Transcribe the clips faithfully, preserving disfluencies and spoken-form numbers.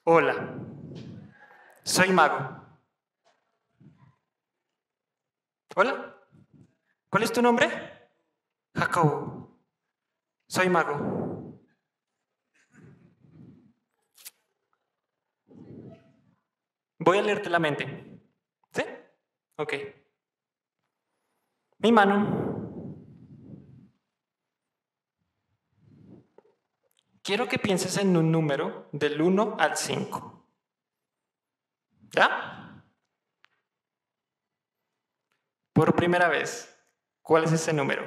Hola, soy Mago. Hola, ¿cuál es tu nombre? Jacobo. Soy Mago. Voy a leerte la mente. ¿Sí? Ok. Mi mano. Quiero que pienses en un número del uno al cinco. ¿Ya? Por primera vez, ¿cuál es ese número?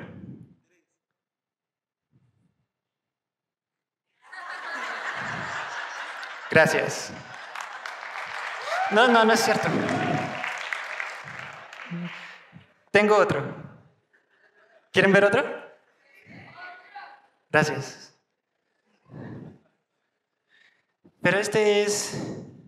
Gracias. No, no, no es cierto. Tengo otro. ¿Quieren ver otro? Gracias. Pero este es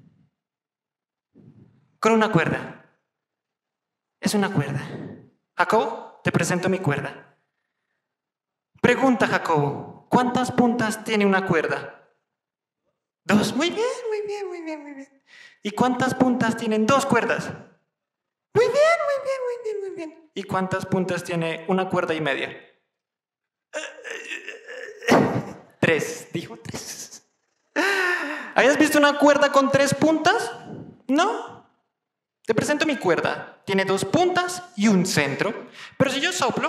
con una cuerda. Es una cuerda. Jacobo, te presento mi cuerda. Pregunta, Jacobo, ¿cuántas puntas tiene una cuerda? Dos. Muy bien, muy bien, muy bien, muy bien. ¿Y cuántas puntas tienen dos cuerdas? Muy bien, muy bien, muy bien, muy bien. ¿Y cuántas puntas tiene una cuerda y media? Tres, dijo tres. ¿Habías visto una cuerda con tres puntas? No. Te presento mi cuerda. Tiene dos puntas y un centro. Pero si yo soplo,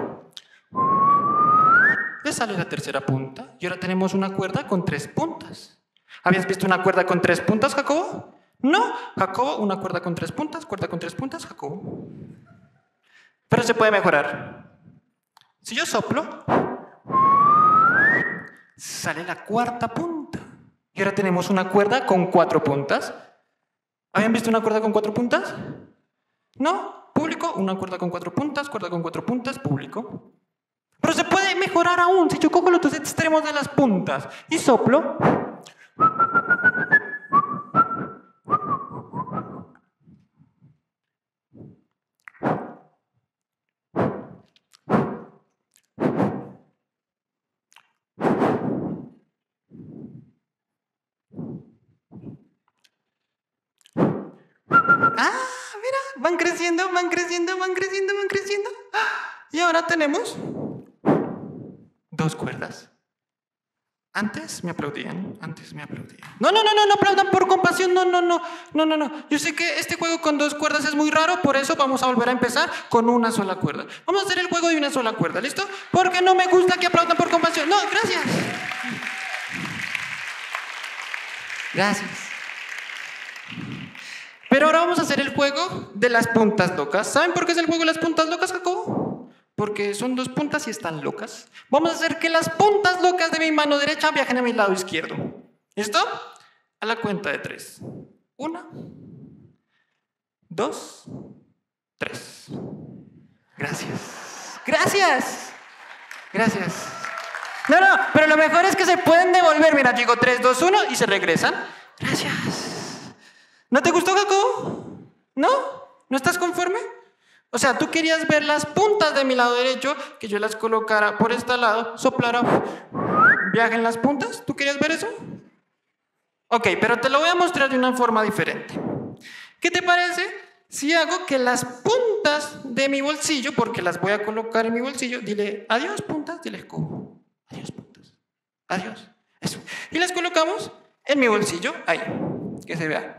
le sale la tercera punta. Y ahora tenemos una cuerda con tres puntas. ¿Habías visto una cuerda con tres puntas, Jacobo? No. Jacobo, una cuerda con tres puntas, cuerda con tres puntas, Jacobo. Pero se puede mejorar. Si yo soplo, sale la cuarta punta. Y ahora tenemos una cuerda con cuatro puntas. ¿Habían visto una cuerda con cuatro puntas? ¿No? Público, una cuerda con cuatro puntas, cuerda con cuatro puntas, público. Pero se puede mejorar aún. Si yo cojo los dos extremos de las puntas y soplo, ¡ah! Mira, van creciendo, van creciendo, van creciendo, van creciendo. Y ahora tenemos dos cuerdas. Antes me aplaudían, antes me aplaudían. No, no, no, no, no aplaudan por compasión, no, no, no, no, no, no. Yo sé que este juego con dos cuerdas es muy raro, por eso vamos a volver a empezar con una sola cuerda. Vamos a hacer el juego de una sola cuerda, ¿listo? Porque no me gusta que aplaudan por compasión. No, gracias. Gracias. Pero ahora vamos a hacer el juego de las puntas locas. ¿Saben por qué es el juego de las puntas locas, Jacobo? Porque son dos puntas y están locas. Vamos a hacer que las puntas locas de mi mano derecha viajen a mi lado izquierdo. ¿Listo? A la cuenta de tres. Una, dos, tres. Gracias. Gracias. Gracias. No, no, pero lo mejor es que se pueden devolver. Mira, digo tres, dos, uno y se regresan. Gracias. ¿No te gustó, Jacobo? ¿No? ¿No estás conforme? O sea, tú querías ver las puntas de mi lado derecho, que yo las colocara por este lado, soplara, viajen las puntas. ¿Tú querías ver eso? Ok, pero te lo voy a mostrar de una forma diferente. ¿Qué te parece si hago que las puntas de mi bolsillo, porque las voy a colocar en mi bolsillo, dile adiós puntas, dile Jacobo, adiós puntas, adiós, eso. Y las colocamos en mi bolsillo, ahí, que se vea.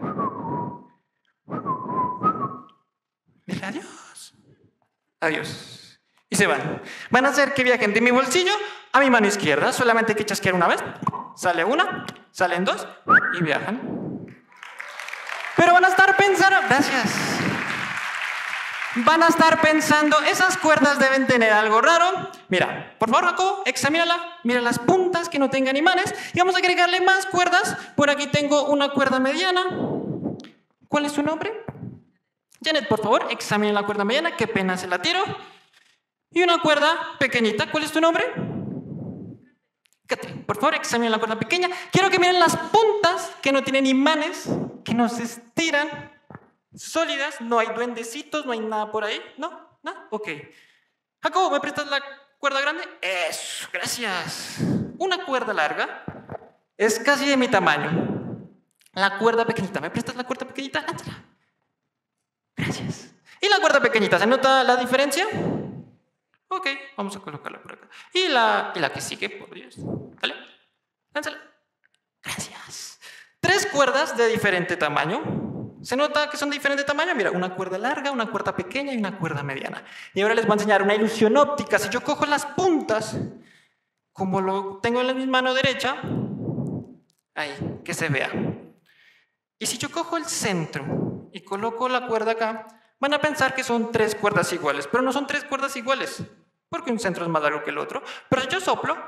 Dile adiós. Adiós. Y se van. Van a hacer que viajen de mi bolsillo a mi mano izquierda. Solamente hay que chasquear una vez. Sale una, salen dos y viajan. Pero van a estar pensando... Gracias. Van a estar pensando, esas cuerdas deben tener algo raro. Mira, por favor, Jacobo, examínala. Mira las puntas que no tengan imanes. Y vamos a agregarle más cuerdas. Por aquí tengo una cuerda mediana. ¿Cuál es su nombre? Janet, por favor, examine la cuerda mediana. Qué pena, se la tiro. Y una cuerda pequeñita. ¿Cuál es tu nombre? Catherine, por favor, examine la cuerda pequeña. Quiero que miren las puntas que no tienen imanes, que no se estiran, sólidas. No hay duendecitos, no hay nada por ahí. ¿No? ¿No? Ok. Jacobo, ¿me prestas la cuerda grande? Eso, gracias. Una cuerda larga es casi de mi tamaño. La cuerda pequeñita. ¿Me prestas la cuerda pequeñita? Lánzala. Gracias. ¿Y la cuerda pequeñita? ¿Se nota la diferencia? Ok, vamos a colocarla por acá. Y la, y la que sigue, por Dios. ¿Vale? Lánzala. Gracias. Tres cuerdas de diferente tamaño. ¿Se nota que son de diferente tamaño? Mira, una cuerda larga, una cuerda pequeña y una cuerda mediana. Y ahora les voy a enseñar una ilusión óptica. Si yo cojo las puntas, como lo tengo en mi mano derecha, ahí, que se vea. Y si yo cojo el centro y coloco la cuerda acá, van a pensar que son tres cuerdas iguales, pero no son tres cuerdas iguales, porque un centro es más largo que el otro. Pero si yo soplo,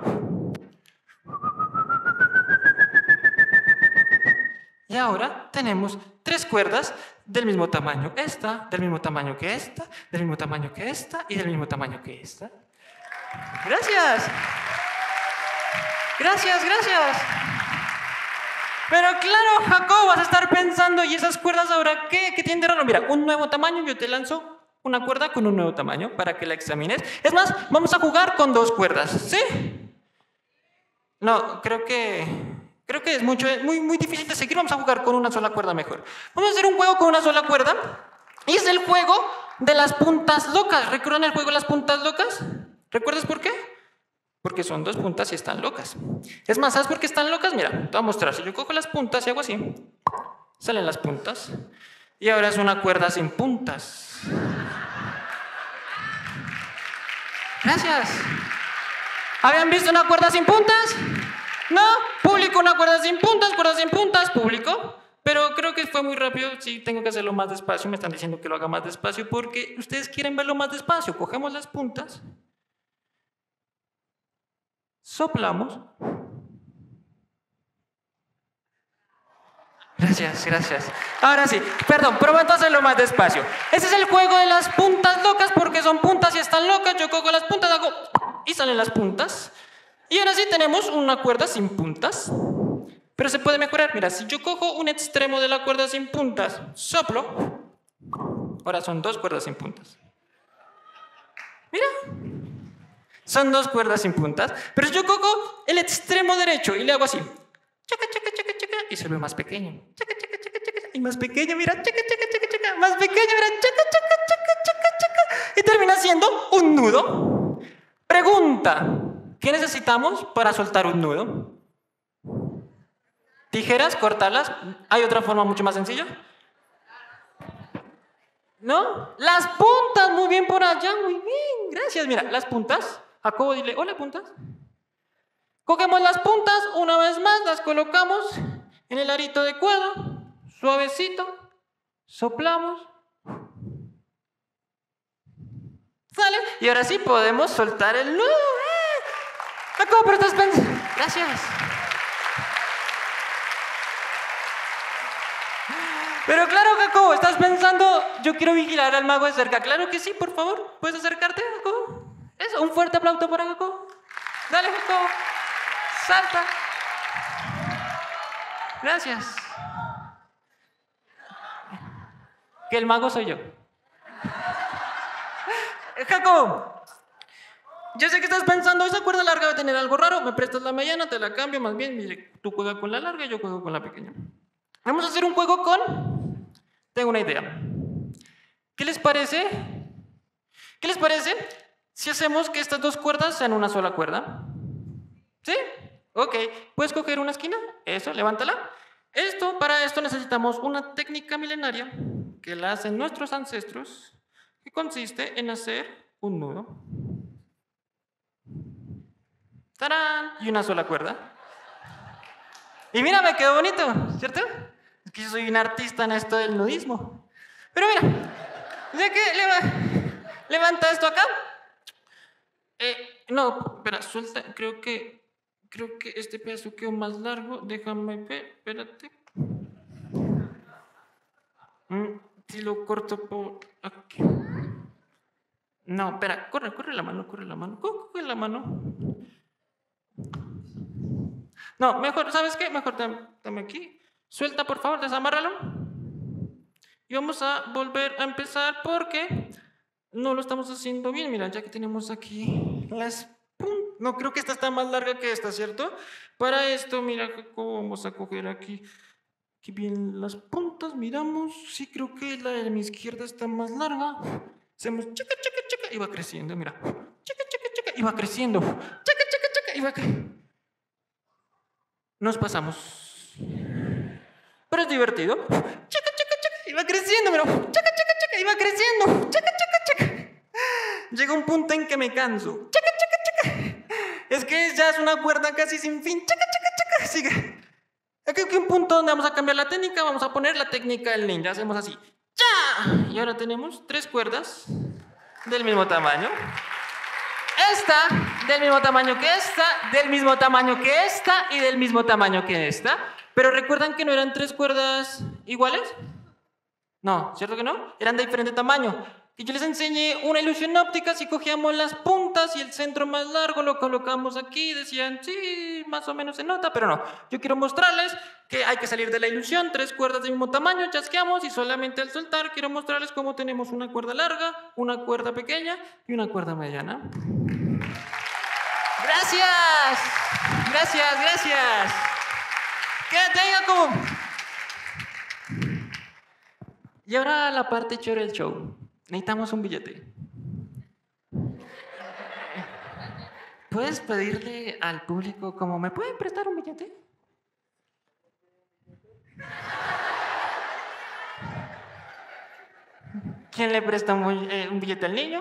y ahora tenemos tres cuerdas del mismo tamaño. Esta, del mismo tamaño que esta, del mismo tamaño que esta y del mismo tamaño que esta. Gracias. Gracias, gracias. Pero claro, Jacob, vas a estar pensando, ¿y esas cuerdas ahora qué? ¿Qué tienen de raro? Mira, un nuevo tamaño, yo te lanzo una cuerda con un nuevo tamaño para que la examines. Es más, vamos a jugar con dos cuerdas, ¿sí? No, creo que, creo que es mucho, muy, muy difícil de seguir. Vamos a jugar con una sola cuerda mejor. Vamos a hacer un juego con una sola cuerda. Y es el juego de las puntas locas. ¿Recuerdan el juego de las puntas locas? ¿Recuerdas por qué? Porque son dos puntas y están locas. Es más, ¿sabes por qué están locas? Mira, te voy a mostrar. Si yo cojo las puntas y hago así, salen las puntas. Y ahora es una cuerda sin puntas. Gracias. ¿Habían visto una cuerda sin puntas? ¿No? Público, una cuerda sin puntas, cuerda sin puntas, público. Pero creo que fue muy rápido. Sí, tengo que hacerlo más despacio. Me están diciendo que lo haga más despacio porque ustedes quieren verlo más despacio. Cogemos las puntas. Soplamos. Gracias, gracias. Ahora sí, perdón, prometo hacerlo más despacio. Ese es el juego de las puntas locas porque son puntas y están locas. Yo cojo las puntas, hago y salen las puntas. Y ahora sí tenemos una cuerda sin puntas. Pero se puede mejorar. Mira, si yo cojo un extremo de la cuerda sin puntas, soplo. Ahora son dos cuerdas sin puntas. Mira. Son dos cuerdas sin puntas, pero si yo cojo el extremo derecho y le hago así, chaca, chaca, chaca, chaca, y se ve más pequeño, chaca, chaca, chaca, chaca, y más pequeño, mira, chaca, chaca, chaca, chaca, más pequeño, mira, chaca, chaca, chaca, chaca, chaca, y termina siendo un nudo. Pregunta, ¿qué necesitamos para soltar un nudo? ¿Tijeras? ¿Cortarlas? ¿Hay otra forma mucho más sencilla? ¿No? Las puntas, muy bien por allá, muy bien, gracias, mira, las puntas. Jacobo, dile, hola, puntas. Cogemos las puntas, una vez más, las colocamos en el arito de cuerda, suavecito, soplamos. ¿Sale? Y ahora sí podemos soltar el nudo. ¡Eh! Jacobo, pero estás pensando. Gracias. Pero claro, Jacobo, estás pensando, yo quiero vigilar al mago de cerca. Claro que sí, por favor, ¿puedes acercarte, Jacobo? Eso, un fuerte aplauso para Jacobo. Dale, Jacobo. Salta. Gracias. Que el mago soy yo. Jacobo, yo sé que estás pensando, esa cuerda larga va a tener algo raro. Me prestas la mediana, te la cambio. Más bien, mire, tú juegas con la larga y yo juego con la pequeña. Vamos a hacer un juego con... Tengo una idea. ¿Qué les parece? ¿Qué les parece si hacemos que estas dos cuerdas sean una sola cuerda? ¿Sí? Ok. ¿Puedes coger una esquina? Eso, levántala. Esto, para esto necesitamos una técnica milenaria que la hacen nuestros ancestros, que consiste en hacer un nudo. ¡Tarán! Y una sola cuerda. Y mira, me quedó bonito, ¿cierto? Es que yo soy un artista en esto del nudismo. Pero mira, ¿de qué leva, levanta esto acá? Eh, no, espera, suelta, creo que, creo que este pedazo quedó más largo. Déjame ver, espérate. Mm, si lo corto por aquí. No, espera, corre, corre la mano, corre la mano, corre la mano. No, mejor, ¿sabes qué? Mejor dame aquí. Suelta, por favor, desamárralo. Y vamos a volver a empezar porque no lo estamos haciendo bien. Mira, ya que tenemos aquí las puntas. No, creo que esta está más larga que esta, ¿cierto? Para esto, mira, vamos a coger aquí. Aquí vienen las puntas, miramos. Sí, creo que la de mi izquierda está más larga. Hacemos chaca, chaca, chaca, y va creciendo, mira. Chaca, chaca, chaca, y va creciendo. Chaca, chaca, chaca, y va creciendo. Nos pasamos. Pero es divertido. Chaca, chaca, chaca, y va creciendo, mira. Chaca, chaca, chaca, y va creciendo. Chaca, chaca, chaca. Llega un punto en que me canso. Chaca, chaca, chaca. Es que ya es una cuerda casi sin fin. Chaca, chaca, chaca. Sigue. Aquí hay un punto donde vamos a cambiar la técnica. Vamos a poner la técnica del ninja. Hacemos así. ¡Ya! Y ahora tenemos tres cuerdas del mismo tamaño. Esta, del mismo tamaño que esta, del mismo tamaño que esta y del mismo tamaño que esta. Pero ¿recuerdan que no eran tres cuerdas iguales? No, ¿cierto que no? Eran de diferente tamaño. Y yo les enseñé una ilusión óptica, si cogíamos las puntas y el centro más largo lo colocamos aquí, decían, sí, más o menos se nota, pero no. Yo quiero mostrarles que hay que salir de la ilusión, tres cuerdas del mismo tamaño, chasqueamos y solamente al soltar quiero mostrarles cómo tenemos una cuerda larga, una cuerda pequeña y una cuerda mediana. Gracias, gracias, gracias. Quédate ahí, Jacobo. Y ahora la parte chévere del show. Necesitamos un billete. ¿Puedes pedirle al público como, ¿me pueden prestar un billete? ¿Quién le presta un, eh, un billete al niño?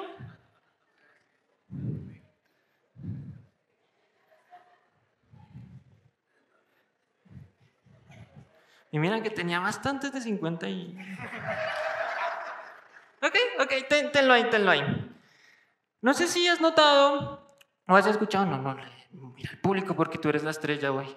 Y mira que tenía bastantes de cincuenta y... Ok, ok, ten, tenlo ahí, tenlo ahí. No sé si has notado o has escuchado, no, no, mira al público porque tú eres la estrella hoy.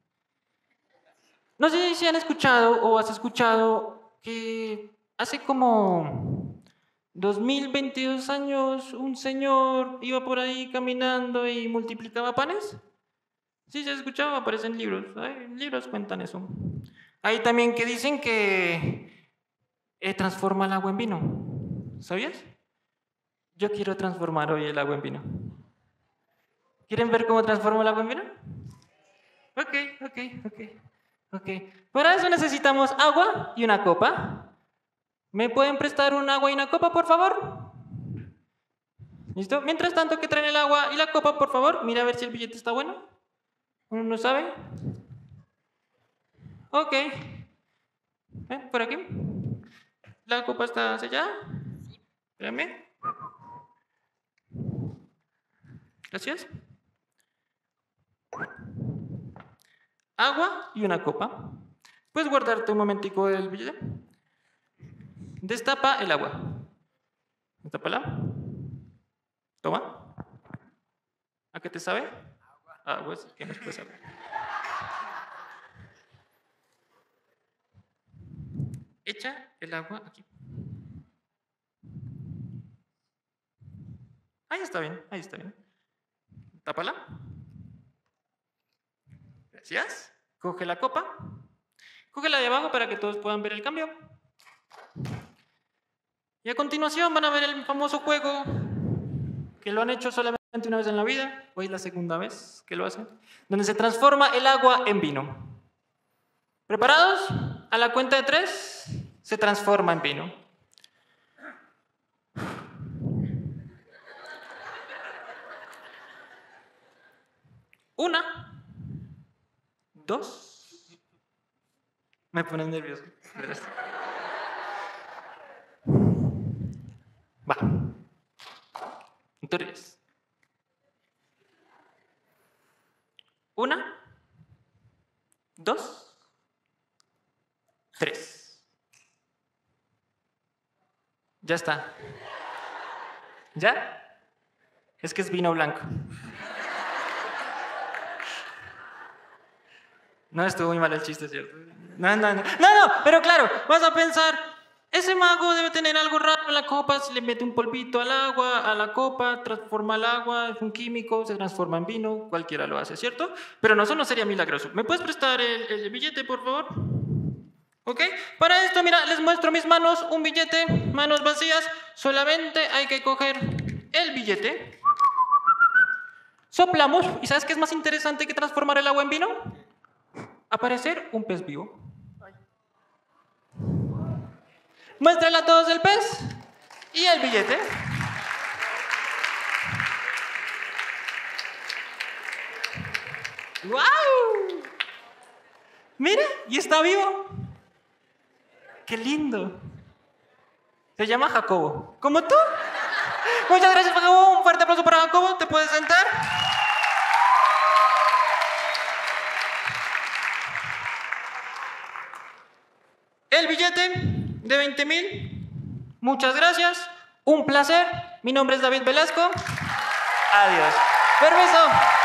No sé si han escuchado o has escuchado que hace como dos mil veintidós años un señor iba por ahí caminando y multiplicaba panes. Sí, se ha escuchado, aparecen libros, ¿eh? Libros cuentan eso. Hay también que dicen que eh, transforma el agua en vino. ¿Sabías? Yo quiero transformar hoy el agua en vino. ¿Quieren ver cómo transformo el agua en vino? Ok, ok, ok, ok. Para eso necesitamos agua y una copa. ¿Me pueden prestar un agua y una copa, por favor? ¿Listo? Mientras tanto que traen el agua y la copa, por favor, mira a ver si el billete está bueno. ¿Uno no sabe? Ok. ¿Eh? ¿Por aquí? ¿La copa está sellada? Espérame. Gracias. Agua y una copa. ¿Puedes guardarte un momentico el billete? Destapa el agua. Destápala. Toma. ¿A qué te sabe? Agua, sí, que nos puede saber. Echa el agua aquí. Ahí está bien, ahí está bien. Tápala. Gracias. Coge la copa. Cógela de abajo para que todos puedan ver el cambio. Y a continuación van a ver el famoso juego que lo han hecho solamente una vez en la vida. Hoy es la segunda vez que lo hacen. Donde se transforma el agua en vino. ¿Preparados? A la cuenta de tres se transforma en vino. Una, dos. Me pones nervioso. Gracias. Va. Tres. Una, dos, tres. Ya está. ¿Ya? Es que es vino blanco. No, estuvo muy mal el chiste, ¿cierto? No, no, no. No, no, pero claro, vas a pensar, ese mago debe tener algo raro en la copa, se le mete un polvito al agua, a la copa, transforma el agua, es un químico, se transforma en vino, cualquiera lo hace, ¿cierto? Pero no, eso no sería milagroso. ¿Me puedes prestar el, el billete, por favor? ¿Ok? Para esto, mira, les muestro mis manos, un billete, manos vacías, solamente hay que coger el billete, soplamos, ¿y sabes qué es más interesante que transformar el agua en vino? Aparecer un pez vivo. Muéstrale a todos el pez y el billete. ¡Wow! Mira, y está vivo. ¡Qué lindo! Se llama Jacobo. ¿Como tú? Muchas gracias, Jacobo. Un fuerte aplauso para Jacobo. ¿Te puedes sentar? El billete de veinte mil. Muchas gracias. Un placer. Mi nombre es David Velasco. Adiós. Permiso.